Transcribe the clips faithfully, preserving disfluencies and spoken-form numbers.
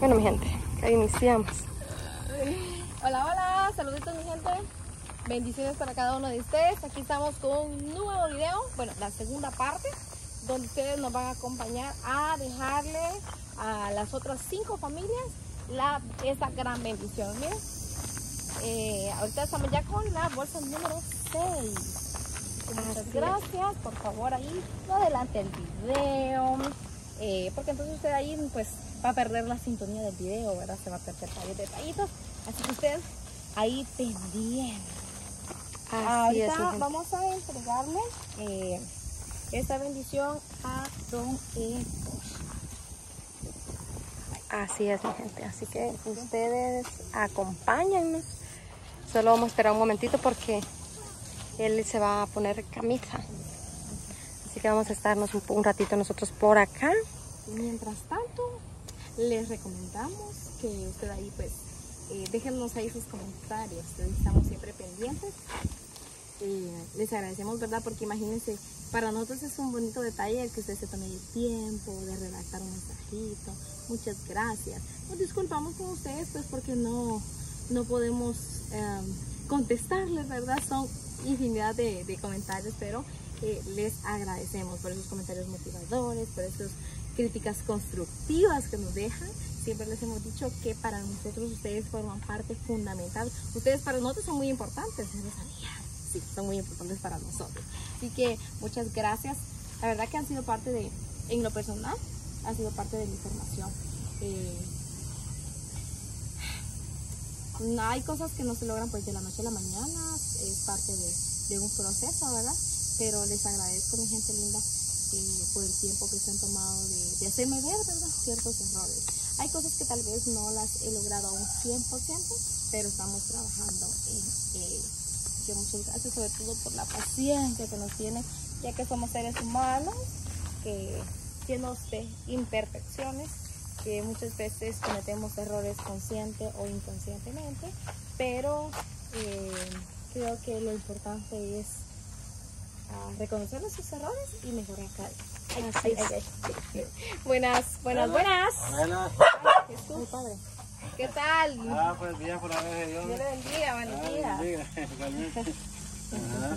Bueno, mi gente, ahí iniciamos. Hola, hola, saluditos mi gente. Bendiciones para cada uno de ustedes. Aquí estamos con un nuevo video, bueno, la segunda parte, donde ustedes nos van a acompañar a dejarle a las otras cinco familias la, esta gran bendición. Miren, eh, ahorita estamos ya con la bolsa número seis. Muchas gracias, por favor ahí no adelante el video, eh, porque entonces usted ahí pues va a perder la sintonía del video, ¿verdad? Se va a perder varios detallitos, así que usted ahí pendiente. Así Ahorita es, vamos a entregarle eh, esta bendición a don Héctor. Así es, mi gente. Así que ustedes acompáñennos. Solo vamos a esperar un momentito porque él se va a poner camisa. Así que vamos a estarnos un, un ratito nosotros por acá. Mientras tanto, les recomendamos que usted ahí pues eh, déjenos ahí sus comentarios. Estamos siempre pendientes. Eh, les agradecemos, ¿verdad? Porque imagínense, para nosotros es un bonito detalle el que usted se tome el tiempo de redactar un mensajito. Muchas gracias. Nos disculpamos con ustedes pues porque no, no podemos eh, contestarles, ¿verdad? Son infinidad de, de comentarios, pero eh, les agradecemos por esos comentarios motivadores, por esas críticas constructivas que nos dejan. Siempre les hemos dicho que para nosotros ustedes forman parte fundamental. Ustedes para nosotros son muy importantes, ¿no lo sabían? Sí, son muy importantes para nosotros. Así que muchas gracias. La verdad que han sido parte de, en lo personal, ha sido parte de la información. Eh, no hay cosas que no se logran pues de la noche a la mañana, es parte de, de un proceso, ¿verdad? Pero les agradezco, mi gente linda, eh, por el tiempo que se han tomado de, de hacerme ver, ¿verdad? Ciertos errores. Hay cosas que tal vez no las he logrado a un cien por ciento, pero estamos trabajando en ello. Que muchas gracias sobre todo por la paciencia que nos tienen, ya que somos seres humanos, que llenos de imperfecciones, que muchas veces cometemos errores consciente o inconscientemente, pero eh, creo que lo importante es uh, reconocer nuestros errores y mejorar cada día. Ay, ay, ay, ay. Buenas, buenas, buenas. Buenas. Ay, Jesús, padre. ¿Qué tal? Ah, pues bien, por la vez de Dios. Dios le bendiga, buenos Ah, días. bendiga. Ajá.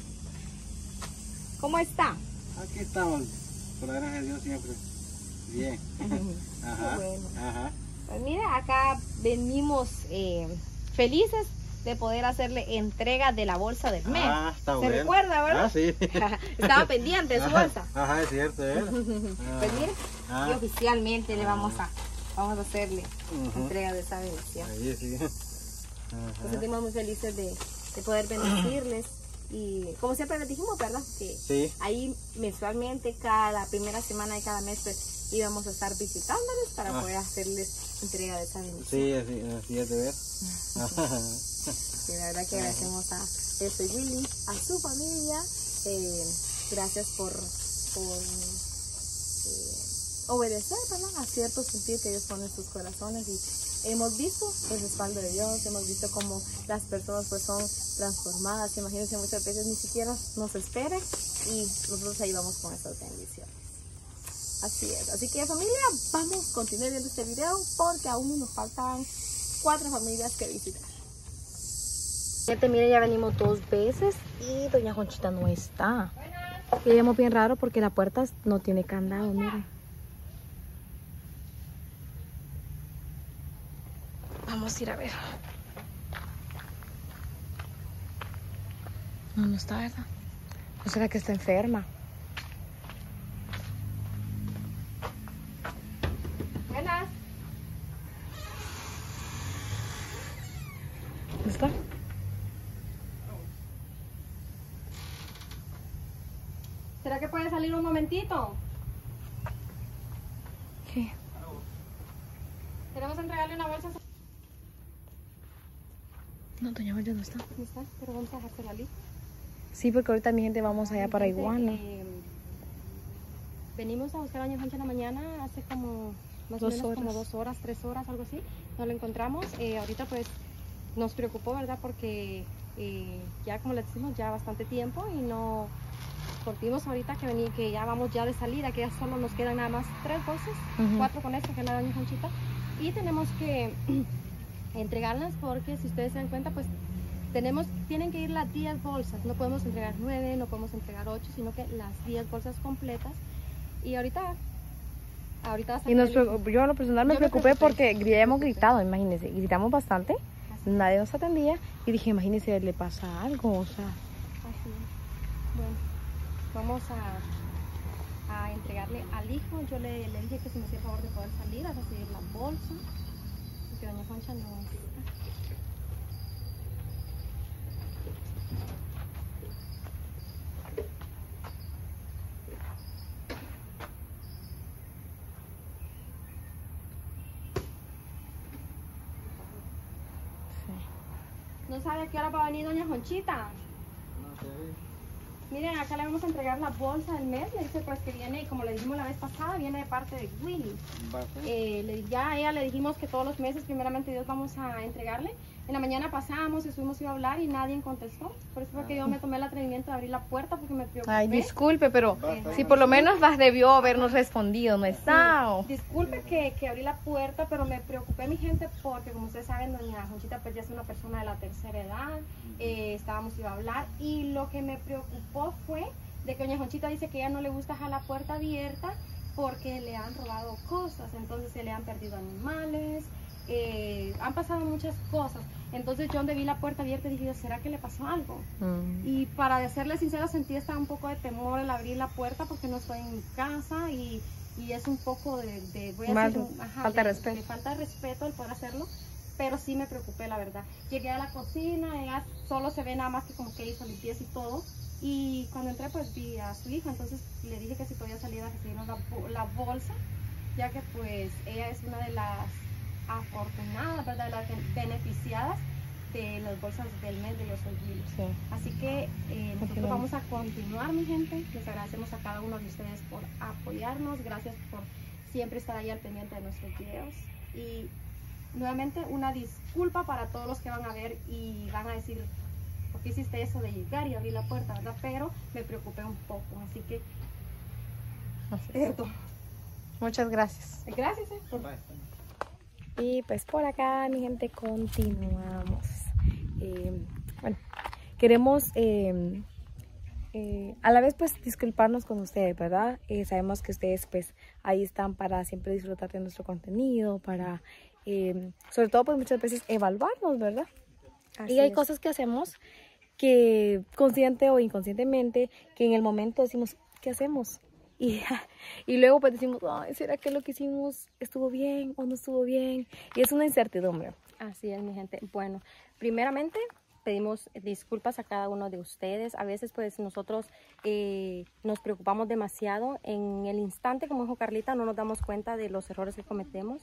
¿Cómo está? Aquí estamos, por la gracia de Dios siempre. Bien. Ajá. Bueno. Ajá. Pues mira, acá venimos eh, felices de poder hacerle entrega de la bolsa del mes. Ah, está ¿Se bueno. recuerda, verdad? Ah, sí. Estaba pendiente de su bolsa. Ajá, es cierto, ¿eh? Pues mire, Ah. y oficialmente le vamos a, vamos a hacerle Ujú. entrega de esa bendición. Ahí sí. Nos Ajá. sentimos muy felices de, de poder bendecirles. Y como siempre les dijimos, ¿verdad? Que Sí. ahí mensualmente, cada primera semana de cada mes, pues íbamos a estar visitándoles para Ah. poder hacerles entrega de esa bendición. Sí, así, así es de ver. Ajá. Y la verdad que agradecemos a este Willy, a su familia. Eh, gracias por, por eh, obedecer, ¿verdad? A cierto sentir que Dios pone en sus corazones. Y hemos visto el respaldo de Dios, hemos visto cómo las personas pues son transformadas. Imagínense, muchas veces ni siquiera nos esperan y nosotros ahí vamos con estas bendiciones. Así es. Así que familia, vamos a continuar viendo este video porque aún nos faltan cuatro familias que visitar. Gente, miren, ya venimos dos veces y doña Conchita no está. Y veíamos bien raro porque la puerta no tiene candado, miren. Vamos a ir a ver. No, no está, ¿verdad? ¿No será que está enferma? Buenas. ¿Dónde está? ¿Será que puede salir un momentito? ¿Qué? Queremos entregarle una bolsa. No, doña María no está. No está, pero vamos a dejársela ali. Sí, porque ahorita mi gente vamos allá para Iguana. Eh, venimos a buscar a doña Concha en la mañana hace como más o Dos menos horas. como dos horas, tres horas, algo así. No lo encontramos. Eh, ahorita pues nos preocupó, ¿verdad? Porque eh, ya como le decimos, ya bastante tiempo y no... Porque vimos ahorita que, vení, que ya vamos ya de salida, que ya solo nos quedan nada más tres bolsas, Ujú. cuatro con esta que es la doña Conchita. y tenemos que entregarlas porque si ustedes se dan cuenta, pues tenemos, tienen que ir las diez bolsas, no podemos entregar nueve, no podemos entregar ocho, sino que las diez bolsas completas. Y ahorita, ahorita va a y nos, yo a lo personal me yo preocupé, me preocupé porque ya hemos gritado, imagínense, gritamos bastante, así. Nadie nos atendía y dije, imagínense, le pasa algo, o sea. Así es. Bueno, vamos a, a entregarle al hijo. Yo le, le dije que si me hacía el favor de poder salir a recibir la bolsa, porque doña Concha no está. ¿No sabe a qué hora va a venir doña Conchita? No sé. Miren, acá le vamos a entregar la bolsa del mes. Le dice pues que viene, como le dijimos la vez pasada, viene de parte de Willy. Eh, le, ya a ella le dijimos que todos los meses, primeramente Dios, vamos a entregarle. En la mañana pasamos, estuvimos iba a hablar y nadie contestó. Por eso fue que yo me tomé el atrevimiento de abrir la puerta porque me preocupé. Ay, disculpe, pero Eh, si por lo menos las debió habernos respondido, ¿no está? Sí, disculpe que, que abrí la puerta, pero me preocupé, mi gente, porque como ustedes saben, doña Conchita pues ya es una persona de la tercera edad. Eh, estábamos iba a hablar y lo que me preocupó fue de que doña Conchita dice que ella no le gusta dejar la puerta abierta porque le han robado cosas, entonces se le han perdido animales, eh, han pasado muchas cosas. Entonces yo donde vi la puerta abierta dije, ¿será que le pasó algo? Mm. Y para serle sincera, sentí hasta un poco de temor al abrir la puerta porque no estoy en mi casa y, y es un poco de, de voy a Mal, decir, un, ajá, falta de de, respeto. de falta de respeto el poder hacerlo, pero sí me preocupé, la verdad. Llegué a la cocina, ella solo se ve nada más que como que hizo limpieza y todo, y cuando entré pues vi a su hija, entonces le dije que si podía salir a recibirnos la, la bolsa, ya que pues ella es una de las afortunadas, ¿verdad? De las beneficiadas de las bolsas del mes de Yo Soy Willy. Sí. Así que eh, nosotros vamos a continuar, mi gente. Les agradecemos a cada uno de ustedes por apoyarnos. Gracias por siempre estar ahí al pendiente de nuestros videos. Y nuevamente una disculpa para todos los que van a ver y van a decir, ¿por qué hiciste eso de llegar y abrir la puerta, verdad? Pero me preocupé un poco, así que perdón. Muchas gracias. Gracias. Eh, por... Y pues por acá, mi gente, continuamos. Eh, bueno, queremos eh, eh, a la vez pues disculparnos con ustedes, ¿verdad? Eh, sabemos que ustedes pues ahí están para siempre disfrutar de nuestro contenido, para eh, sobre todo pues muchas veces evaluarnos, ¿verdad? Así y hay es. cosas que hacemos que consciente o inconscientemente, que en el momento decimos, ¿qué hacemos? Y, y luego pues decimos, ay, ¿será que lo que hicimos estuvo bien o no estuvo bien? Y es una incertidumbre. Así es, mi gente. Bueno, primeramente pedimos disculpas a cada uno de ustedes. A veces pues nosotros eh, nos preocupamos demasiado. En el instante, como dijo Carlita, no nos damos cuenta de los errores que cometemos.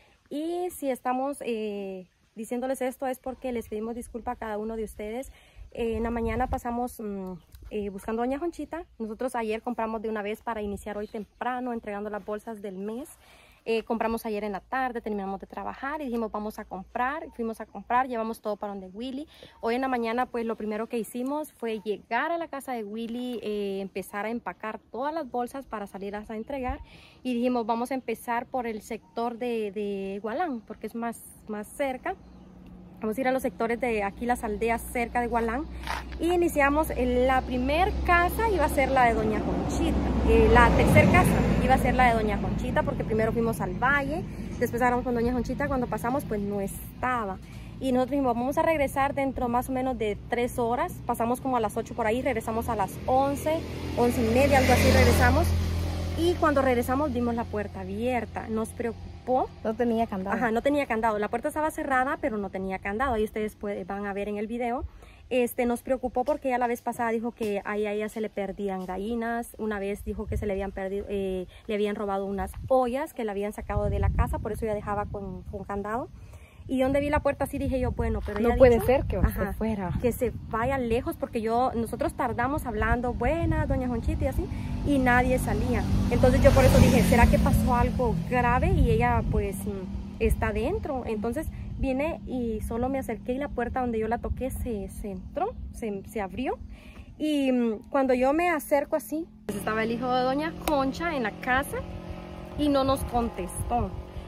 Y si estamos eh, diciéndoles esto es porque les pedimos disculpas a cada uno de ustedes. Eh, en la mañana pasamos... Mmm, Eh, buscando a doña Conchita. Nosotros ayer compramos de una vez para iniciar hoy temprano entregando las bolsas del mes. Eh, compramos ayer en la tarde, terminamos de trabajar y dijimos vamos a comprar, fuimos a comprar, llevamos todo para donde Willy. Hoy en la mañana pues lo primero que hicimos fue llegar a la casa de Willy, eh, empezar a empacar todas las bolsas para salir a entregar y dijimos vamos a empezar por el sector de, de Gualán porque es más, más cerca. Vamos a ir a los sectores de aquí, las aldeas cerca de Gualán. Y iniciamos en la primer casa, iba a ser la de doña Conchita. Eh, la tercera casa iba a ser la de doña Conchita porque primero fuimos al valle, después hablamos con doña Conchita, cuando pasamos pues no estaba. Y nosotros dijimos, vamos a regresar dentro más o menos de tres horas. Pasamos como a las ocho por ahí, regresamos a las once, once y media, algo así regresamos. Y cuando regresamos vimos la puerta abierta, nos preocupó. No tenía candado. Ajá, no tenía candado. La puerta estaba cerrada, pero no tenía candado. Ahí ustedes pueden, van a ver en el video. Este, nos preocupó porque ella la vez pasada dijo que ahí a ella se le perdían gallinas. Una vez dijo que se le habían perdido, eh, le habían robado unas ollas que le habían sacado de la casa, por eso ella dejaba con, con candado. Y donde vi la puerta así dije yo, bueno, pero no ella puede dijo, ser que ajá, se fuera. que se vaya lejos porque yo, nosotros tardamos hablando, buena, doña Conchita y así, y nadie salía. Entonces yo por eso dije, ¿será que pasó algo grave? Y ella pues está dentro. Entonces vine y solo me acerqué y la puerta donde yo la toqué se, se entró, se, se abrió. Y cuando yo me acerco así, pues estaba el hijo de doña Concha en la casa y no nos contestó.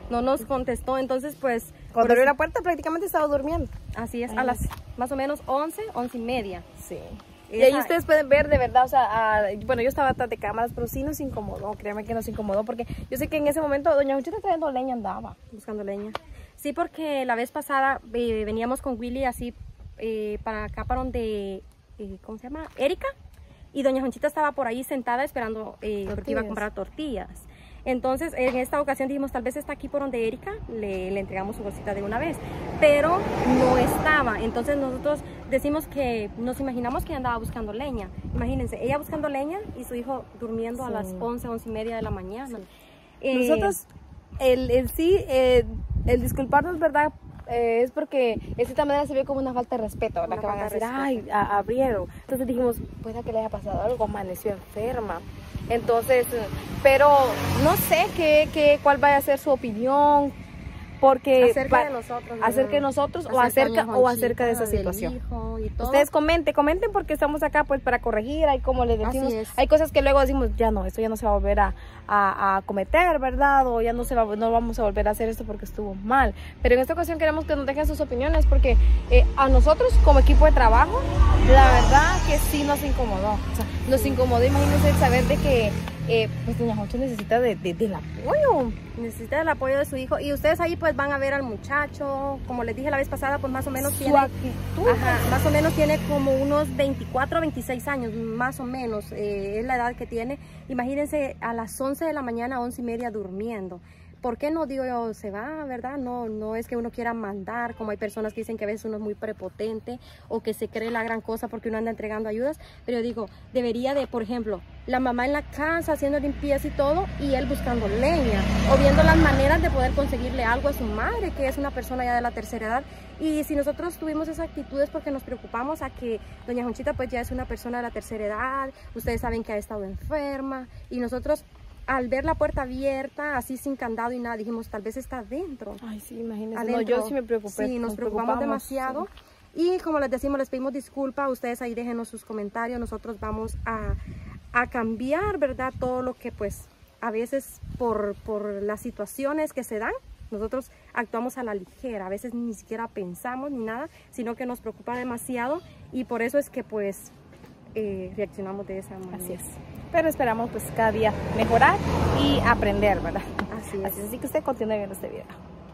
no nos contestó, entonces pues... Cuando abrió la puerta prácticamente estaba durmiendo. Así es, a las más o menos once, once y media. Sí. Y ahí ustedes pueden ver de verdad, o sea, a, bueno, yo estaba atrás de cámaras, pero sí nos incomodó, créanme que nos incomodó, porque yo sé que en ese momento doña Juchita trayendo leña andaba. Buscando leña. Sí, porque la vez pasada eh, veníamos con Willy así eh, para acá, para donde, eh, ¿cómo se llama? Erika. Y doña Jonchita estaba por ahí sentada esperando eh, porque iba a comprar tortillas. Entonces, en esta ocasión dijimos, tal vez está aquí por donde Erika, le, le entregamos su bolsita de una vez. Pero no estaba. Entonces nosotros decimos que nos imaginamos que andaba buscando leña. Imagínense, ella buscando leña y su hijo durmiendo sí. a las once, once y media de la mañana. Sí. Eh, nosotros, el, el sí, eh, el disculparnos, ¿verdad? Eh, es porque de cierta manera se ve como una falta de respeto, ¿verdad? Que van a decir, ay, a, abrieron. Entonces dijimos, puede que le haya pasado algo, amaneció enferma. Entonces, pero no sé qué, qué, cuál vaya a ser su opinión, porque acerca de nosotros, ¿verdad? acerca de nosotros o acerca o acerca de esa situación. Ustedes comenten, comenten porque estamos acá pues para corregir, hay como les decimos, hay cosas que luego decimos, ya no, esto ya no se va a volver a, a, a cometer, ¿verdad? O ya no se va, no vamos a volver a hacer esto porque estuvo mal. Pero en esta ocasión queremos que nos dejen sus opiniones porque eh, a nosotros como equipo de trabajo, la verdad que sí nos incomodó. O sea, nos incomodó, imagínense, saber de que Eh, pues doña Jocho necesita de, de, del apoyo, necesita del apoyo de su hijo y ustedes ahí pues van a ver al muchacho, como les dije la vez pasada, pues más o menos su tiene, actitud, ajá, más o menos tiene como unos veinticuatro, veintiséis años, más o menos, eh, es la edad que tiene. Imagínense a las once de la mañana, once y media durmiendo. ¿Por qué no digo yo, se va, verdad? No, no es que uno quiera mandar, como hay personas que dicen que a veces uno es muy prepotente o que se cree la gran cosa porque uno anda entregando ayudas, pero yo digo, debería de, por ejemplo, la mamá en la casa haciendo limpieza y todo y él buscando leña o viendo las maneras de poder conseguirle algo a su madre, que es una persona ya de la tercera edad. Y si nosotros tuvimos esa actitud es porque nos preocupamos a que doña Jonchita pues ya es una persona de la tercera edad, ustedes saben que ha estado enferma y nosotros al ver la puerta abierta, así sin candado y nada, dijimos, tal vez está adentro. Ay, sí, imagínense. No, yo sí me preocupé. Sí, nos, nos preocupamos, preocupamos demasiado. Sí. Y como les decimos, les pedimos disculpas. Ustedes ahí déjenos sus comentarios. Nosotros vamos a, a cambiar, ¿verdad? Todo lo que, pues, a veces por, por las situaciones que se dan, nosotros actuamos a la ligera. A veces ni siquiera pensamos ni nada, sino que nos preocupa demasiado. Y por eso es que, pues, eh, reaccionamos de esa manera. Así es. Pero esperamos pues cada día mejorar y aprender, ¿verdad? Así es. Así, así que usted continúe viendo este video.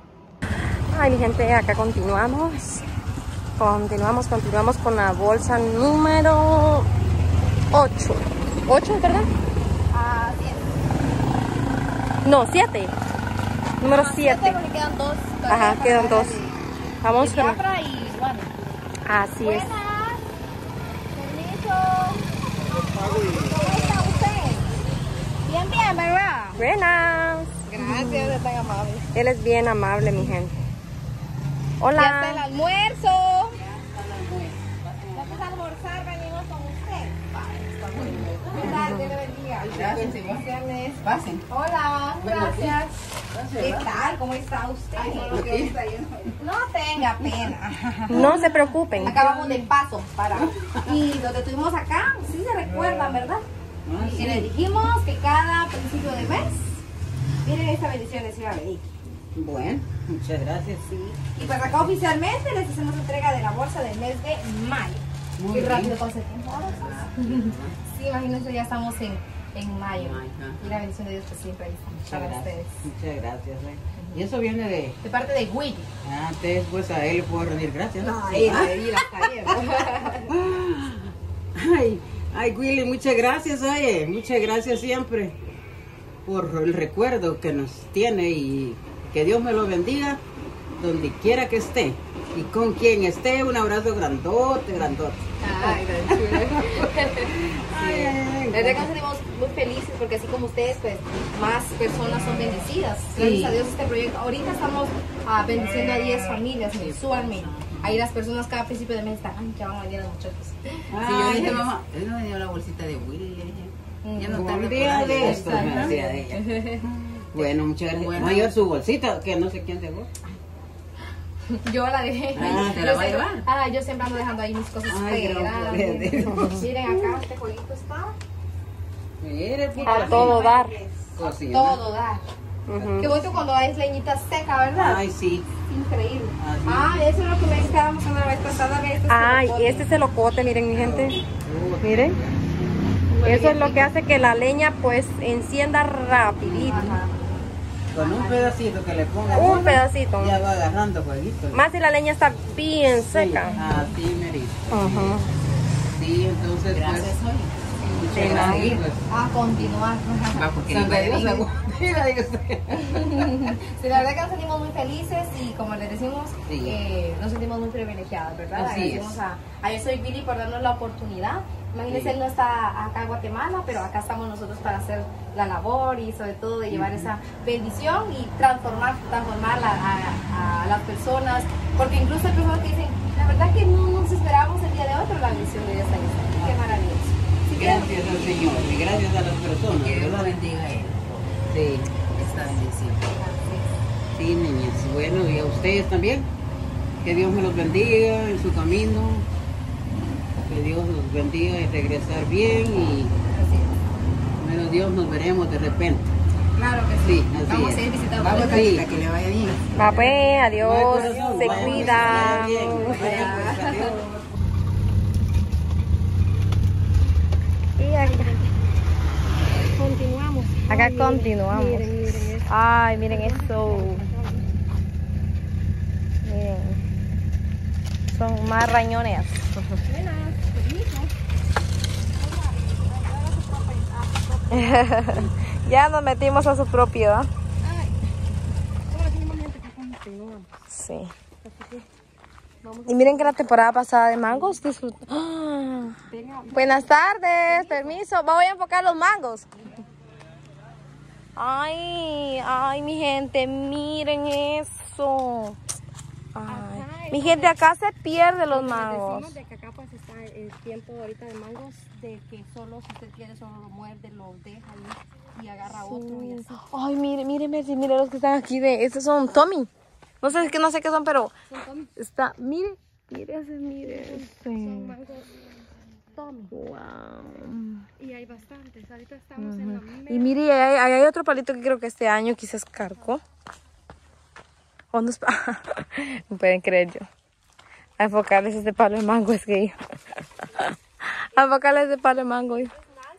Ay, mi gente, acá continuamos. Continuamos, continuamos con la bolsa número ocho. ¿ocho, verdad? Ah, siete. No, siete. Número siete. siete porque quedan dos. Ajá, quedan dos. Vamos con la... y Juan. Así es. ¿Cómo está usted? Bien, bien, ¿verdad? Buenas. Gracias, es tan amable. Él es bien amable, mi gente. Hola. Ya está el almuerzo. Ya está el almuerzo. Vamos a almorzar, venimos con usted. Está bueno. ¿Qué tal? Dios le bendiga. Gracias, bendiciones. Pasen. Hola, gracias. Gracias. ¿Qué tal? ¿Cómo está usted? Ay, no, que está lleno. No tenga pena. No se preocupen. Acabamos de paso para. Y lo que tuvimos acá, sí se recuerdan, ¿verdad? Ah, Y sí. les dijimos que cada principio de mes, miren esta bendición les iba a venir. Bueno, muchas gracias. Sí. Y pues acá oficialmente les hacemos entrega de la bolsa del mes de mayo. Muy Qué bien. rápido pasa el tiempo. Sí, imagínense, ya estamos en, en mayo. Ajá. Y la bendición de Dios pues siempre ahí está para Muchas ustedes. gracias. Muchas gracias. eh. Y eso viene de De parte de Willy. antes, pues a él le puedo rendir gracias. Ay, ahí la calle. Ay, ay, Willy, muchas gracias, oye, muchas gracias siempre por el recuerdo que nos tiene y que Dios me lo bendiga donde quiera que esté y con quien esté. Un abrazo grandote, grandote. Ay, tan chulo. Ay, ay, ay. La verdad que nos sentimos muy felices porque así como ustedes, pues más personas son bendecidas. Gracias Sí. a Dios este proyecto. Ahorita estamos ah, bendiciendo a diez familias mensualmente. Ahí las personas cada principio de mes están, ay, ya van a venir los muchachos. Ay, Sí, yo dije, mamá, él no me dio la bolsita de Willy, le dije. Ya no está un día recordando. de estos, me decía ella. Bueno, muchas gracias. Bueno. Mayor su bolsita, que no sé quién dejó. Yo la dejé. Ah, ¿te Yo la va a siempre- llevar? Ah, yo siempre ando dejando ahí mis cosas Ay, gran pegadas. poder de Dios. Miren acá, este jueguito está Mire, A todo dar. cocina. todo dar. Ujú. Qué bonito cuando hay leñita seca, ¿verdad? Ay, sí. Increíble. Así Ah, eso es lo que me estábamos hablando la vez pasada. Ve, este Ay, celote. este es el locote, miren mi gente. Oh, Miren. Eso es lo que hace que la leña pues encienda rapidito. Ajá. Con un pedacito que le ponga Un uno, pedacito. ya va agarrando jueguito. Más si la leña está bien seca. Así, merito. Ajá. Sí, entonces Gracias, pues. oye. Muchas gracias. Pues. A continuar. Va, porque San le vaya Dios, bien. la diga usted. Sí, la verdad que nos sentimos muy felices y como les decimos, Sí. eh, nos sentimos muy privilegiadas, ¿verdad? Así Agradecemos es. a, a Yo Soy Billy por darnos la oportunidad. Imagínense, Sí. él no está acá en Guatemala, pero acá estamos nosotros para hacer la labor y sobre todo de llevar esa bendición y transformar, transformar la- a, a las personas, porque incluso hay personas que dicen, la verdad que no nos esperábamos el día de hoy, pero la bendición de Dios ahí está. Qué maravilloso. Así que, Gracias al Señor y gracias a las personas. Que Dios lo ¿verdad? bendiga a él. Sí, Esta bendición. sí, niñas. Bueno, y a ustedes también. Que Dios me los bendiga en su camino. Que Dios los bendiga y regresar bien. Y bueno, Dios nos veremos de repente. claro que sí. Sí, así Vamos es. a ir visitando. Vamos, el- Tachita, que le vaya bien. Va pues, adiós. Bye, corazón. Se Vaya, cuida. que esté bien. Vaya, pues, adiós. Y acá, Continuamos. acá Ay, miren, continuamos. Miren, miren esto. Ay, miren eso. Miren. Son más rañones. Buenas, permiso. Ya nos metimos a su propiedad. Ay, bueno, tenemos gente que continuamos. Sí. Así que vamos Y miren que la temporada pasada de mangos disfrut- ¡Ah! a pegar. Buenas tardes, permiso. Voy a enfocar los mangos. Ay, ay, mi gente, miren eso. Ay, mi gente, acá se pierde los mangos. Decimos de que acá pues está el tiempo ahorita de mangos, de que solo si usted quiere solo lo muerde, lo deja ahí y agarra otro y así. Ay, mire, mire, Mercy, mire los que están aquí de, estos son Tommy. No sé, es que no sé qué son, pero Son Tommy. está, mire, mire ese, mire Son ese. mangos Tommy. Wow. Y hay bastantes. Ahorita estamos en la mera. Y mire, ahí hay, hay otro palito que creo que este año quizás cargó. ¿O no es pa- no pueden creer yo. A enfocarles este palo de mango es que yo. A enfocarles este palo de mango. Yo.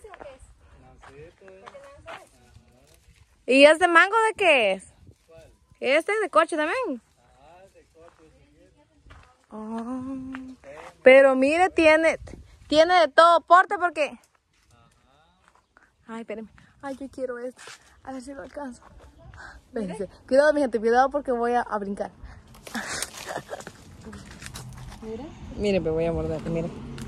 ¿Y este mango de qué es? ¿Este es de coche también? Ah, pero mire, tiene, tiene de todo porte porque... Ay, espérenme. Ay, yo quiero esto. A ver si lo alcanzo. Vénganse. Cuidado, mi gente, cuidado porque voy a, a brincar. Mira, Miren, me voy a morder, miren.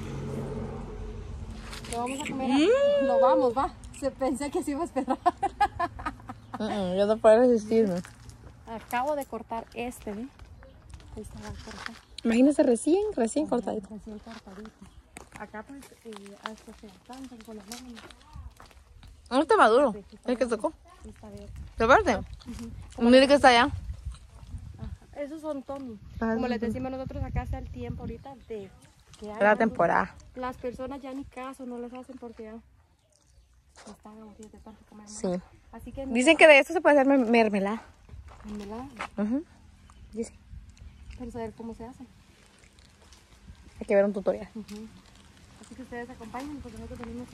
lo vamos a comer. a- Lo vamos, va. Se pensé que se iba a esperar. Mm, mm, yo no puedo resistirme. Acabo de cortar este, ¿ve? Ahí está cortado. Imagínense recién, recién cortadito. Recién cortadito. Acá pues eh, hasta se alcanzan con las manos. No está maduro. Es que tocó. Sí, está verde. ¿Lo verde? Mire que está allá. Esos son Tommy. Ah, Como esos les son decimos nosotros, acá está el tiempo ahorita de que hay Es la mangos. temporada. Las personas ya ni caso no les hacen porque ya están aburridos de tanto comer mango. Sí. Así que Dicen que de esto se puede hacer mer- mermelada. mermelada, Ujú. Dicen. pero saber cómo se hace. Hay que ver un tutorial. Así que ustedes acompañen porque nosotros venimos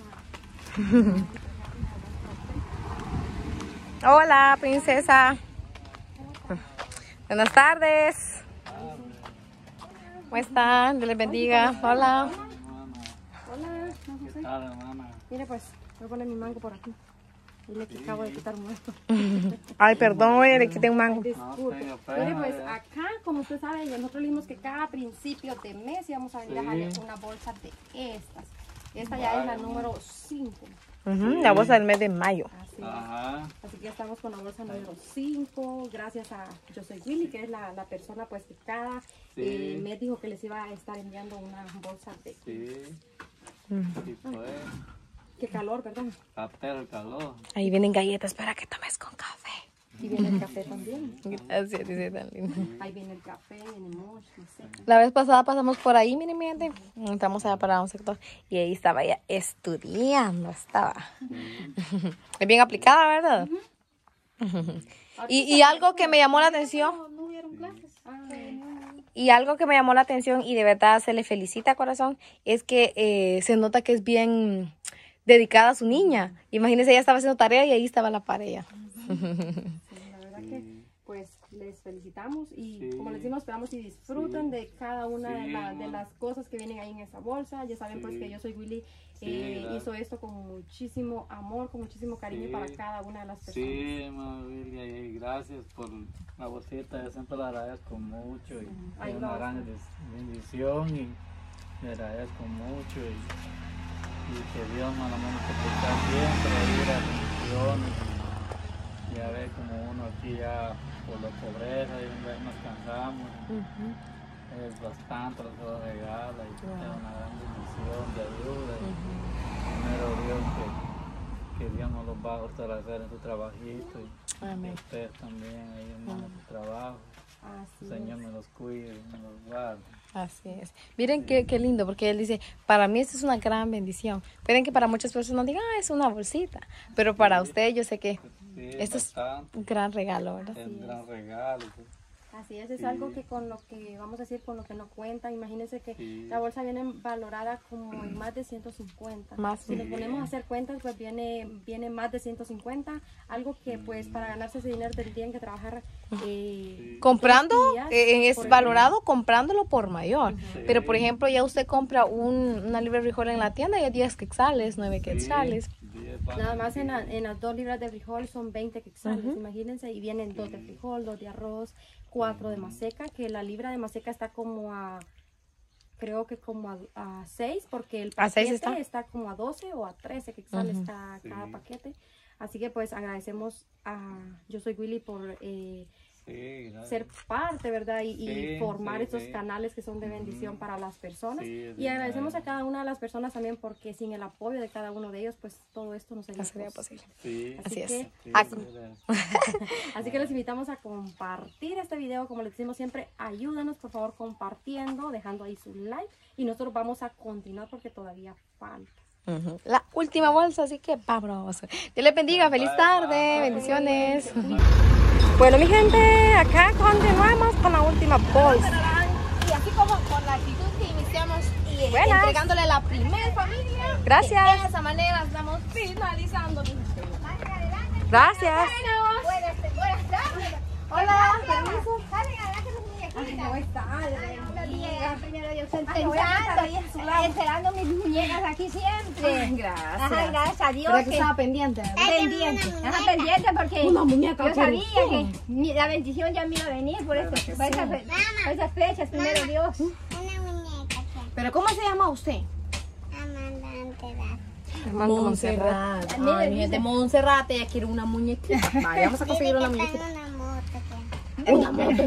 a... Hola, princesa. Buenas tardes. ¿Cómo están? Dios les bendiga. Hola. Hola, Juan José. Claro, hermana. Mire pues, voy a poner mi mango por aquí. Dile que acabo de quitar muerto. Ay, perdón, oye, le quité un mango. Disculpe. tenga pena, Mire pues, ya. acá, como usted sabe, nosotros le dijimos que cada principio de mes íbamos a venir a dejarle una bolsa de estas. Esta ya es la número cinco. Ujú, la bolsa del mes de mayo. Así es. Ajá. Así que ya estamos con la bolsa número cinco, gracias a Yo Soy Willy, que es la, la persona pues que cada Sí. eh, mes dijo que les iba a estar enviando una bolsa de... Sí. Mm. Sí, pues. Qué calor, ¿verdad? Capero el calor. Ahí vienen galletas para que tomes con café. Y viene el café también. Gracias, dice tan lindo. Ahí viene el café, viene mosh, no sé. La vez pasada pasamos por ahí, miren, mi gente. Entramos allá para un sector y ahí estaba ella estudiando, estaba. Es bien aplicada, ¿verdad? Y, y algo que me llamó la atención, No hubieron clases. y algo que me llamó la atención y de verdad se le felicita, corazón, es que eh, se nota que es bien dedicada a su niña. Imagínense, ella estaba haciendo tarea y ahí estaba la pareja. Sí, la verdad que pues les felicitamos y Sí. como les decimos, esperamos y disfruten Sí. de cada una de, Sí, la- de mamá. las cosas que vienen ahí en esa bolsa. Ya saben pues Sí. que Yo Soy Willy Sí, eh, gracias. hizo esto con muchísimo amor, con muchísimo cariño Sí. para cada una de las personas. Sí, mamá Willy, y gracias por la bolsita, yo siempre la agradezco mucho y Ay, es una gracias. gran bendic- bendición y le agradezco mucho y, y que Dios me la mande a siempre, ir a bendiciones y ya ver como uno aquí ya por la pobreza y una vez nos cansamos, es bastante lo que nos regala y es una gran bendición de ayuda y primero Dios que, que Dios nos los va a fortalecer en su trabajito y Amén. ustedes también ahí en su trabajo. Así El Señor me los cuide, me los guarde. Así es. Miren qué, qué lindo, porque él dice, para mí esto es una gran bendición. Pueden que para muchas personas digan, ah, es una bolsita, pero para usted yo sé que Sí, esto es bastante, un gran regalo, ¿verdad? es un gran regalo. Pues. Así es, es Sí. algo que con lo que, vamos a decir, con lo que no cuenta, imagínense que Sí. la bolsa viene valorada como en más de ciento cincuenta. Más. Si nos Sí. ponemos a hacer cuentas, pues viene, viene más de ciento cincuenta, algo que pues para ganarse ese dinero tendrían que trabajar eh, Comprando, dos días, eh, es por valorado comprándolo por mayor. Sí. Pero, por ejemplo, ya usted compra un, una libra de frijol en la tienda y es diez quetzales, nueve quetzales. diez Nada panes más en, de la- en las dos libras de frijol son veinte quetzales, imagínense, y vienen dos de frijol, dos de arroz, cuatro de maseca, que la libra de maseca está como a, creo que como a, a seis, porque el ¿A seis paquete está? está como a doce o a trece quetzales Ujú. está Sí. cada paquete. Así que pues agradecemos a Yo Soy Willy por eh, Sí, gracias. ser parte, ¿verdad? Y, y Sí, formar sí, estos sí. canales que son de bendición Ujú. para las personas. Sí, es y agradecemos a verdad. cada una de las personas también porque sin el apoyo de cada uno de ellos, pues todo esto no sería, No sería posible. posible. Sí, Así es. que- sí, Ah, gracias. Así que les invitamos a compartir este video, como les decimos siempre, ayúdanos por favor compartiendo, dejando ahí su like y nosotros vamos a continuar porque todavía falta. Ujú. La última bolsa, así que vámonos. Dios les bendiga, feliz Bye, tarde, bye. bendiciones. Bueno, mi gente, acá continuamos con la última bolsa. Y así como con la actitud que iniciamos y Buenas. entregándole a la primer familia, Gracias. de esa manera estamos finalizando. Gracias. Buenas, buenas tardes. Hola, permiso. ¿Cómo están? Primero Dios, pensando, esperando mis muñecas aquí siempre. Gracias. Ajá, gracias a Dios. ¿Verdad que que- estaba pendiente? pendiente, ajá, pendiente porque Una muñeca, yo pero sabía ¿cómo? que mi- la bendición ya me iba a venir por, eso, por, esas, fe- por esas fechas, primero Dios. Una muñeca que ¿Pero cómo se llama usted? Amanda Antera. Montserrat. Mire, Ay, mi dice. gente, Montserrat, ella quiere una muñequita. Vale, vamos a conseguir una muñequita. Una moto que Una moto.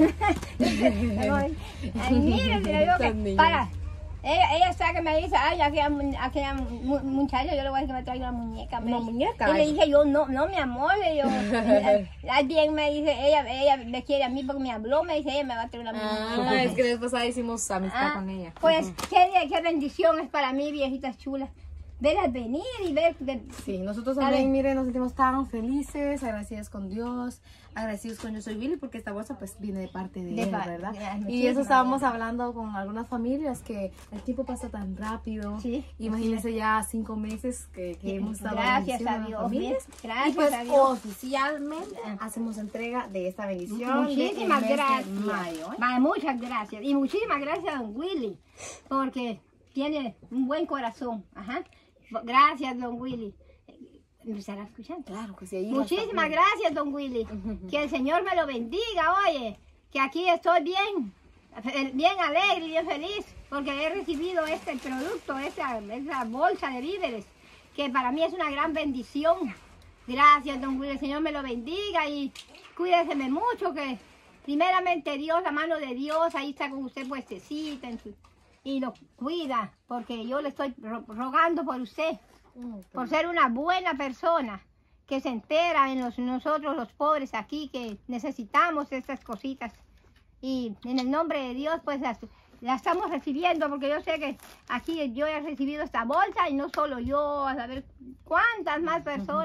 Ay, ay, mire, le digo que, Tan niña. para, ella, ella está que me dice, ay, aquella, mu- aquella mu- muchacha, yo le voy a decir que me traiga una muñeca. me Una dice. muñeca. Y le dije yo, no, no, mi amor, le digo, ay, bien me dice, ella, ella me quiere a mí porque me habló, me dice, ella me va a traer una muñeca. Ah, es que después ahí hicimos amistad Ah, con ella. Pues, qué, qué bendición es para mí, viejitas chulas, verlas venir y ver, ver- Sí, nosotros Dale. también, miren, nos sentimos tan felices, agradecidos con Dios, agradecidos con Yo Soy Willy, porque esta bolsa pues viene de parte de, De él, pa- ¿verdad? de- Y muchísimas eso estábamos gracias. hablando con algunas familias, que el tiempo pasa tan rápido. Sí, Imagínense ya cinco meses que, que hemos estado gracias bendiciendo a las Dios, familias. ¿ves? Gracias y pues a Dios. oficialmente hacemos entrega de esta bendición. Muchísimas del mes de gracias. mayo, ¿eh? Ma- Muchas gracias. Y muchísimas gracias a don Willy, porque tiene un buen corazón. Ajá. Gracias, don Willy. ¿Me estará escuchando? Claro que sí. ahí Muchísimas las gracias, don Willy. Que el Señor me lo bendiga, oye. Que aquí estoy bien, fe- bien alegre y bien feliz, porque he recibido este producto, esta, esta bolsa de víveres, que para mí es una gran bendición. Gracias, don Willy. El Señor me lo bendiga y cuídese mucho, que primeramente Dios, la mano de Dios, ahí está con usted puestecita en su- y lo cuida, porque yo le estoy ro- rogando por usted, por ser una buena persona que se entera en los, nosotros los pobres aquí que necesitamos estas cositas. Y en el nombre de Dios pues las, las estamos recibiendo, porque yo sé que aquí yo he recibido esta bolsa y no solo yo, a saber cuántas más personas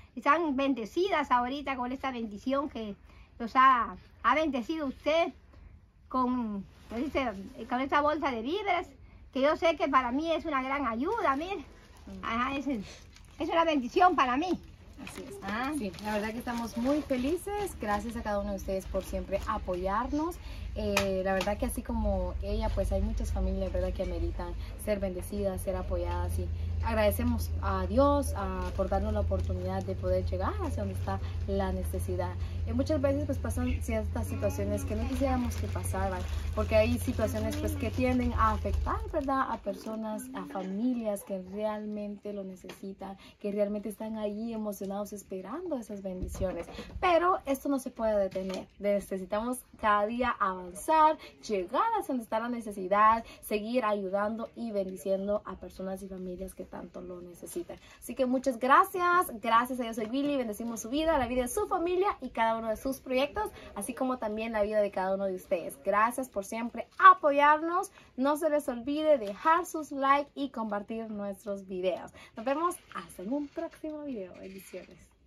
están bendecidas ahorita con esta bendición que los ha, ha bendecido usted con, dice, con esta bolsa de víveres, que yo sé que para mí es una gran ayuda, mire. Ajá, es, es una bendición para mí. Así es. Ah. Sí, la verdad que estamos muy felices. Gracias a cada uno de ustedes por siempre apoyarnos. Eh, la verdad que así como ella, pues hay muchas familias, ¿verdad?, que ameritan ser bendecidas, ser apoyadas, y agradecemos a Dios a, por darnos la oportunidad de poder llegar hacia donde está la necesidad. Y muchas veces pues pasan ciertas situaciones que no quisiéramos que pasaran, porque hay situaciones pues que tienden a afectar, ¿verdad?, a personas, a familias que realmente lo necesitan, que realmente están allí emocionados esperando esas bendiciones. Pero esto no se puede detener. Necesitamos cada día avanzar, llegar a donde está la necesidad, seguir ayudando y bendiciendo a personas y familias que tanto lo necesitan. Así que muchas gracias. Gracias a Yo Soy Billy. Bendecimos su vida, la vida de su familia y cada uno de sus proyectos, así como también la vida de cada uno de ustedes. Gracias por siempre apoyarnos. No se les olvide dejar sus likes y compartir nuestros videos. Nos vemos hasta en un próximo video. Bendiciones.